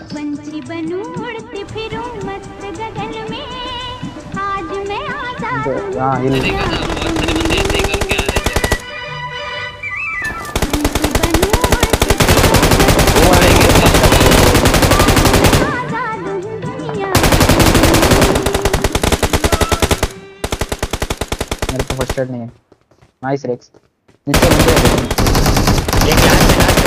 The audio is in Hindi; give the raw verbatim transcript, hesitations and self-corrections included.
पंछी बनूं उड़ती फिरूं मस्त गगन में, आज मैं आजाद हूँ। हाँ हिल देखा था बहुत सारे बंदे ऐसे ही करके आ रहे थे। बनूं उड़ती वो आएंगे आजाद हूँ दुनिया। मेरे को फर्स्ट एड नहीं है। नाइस रेक्स नीचे नीचे एक यहाँ से ना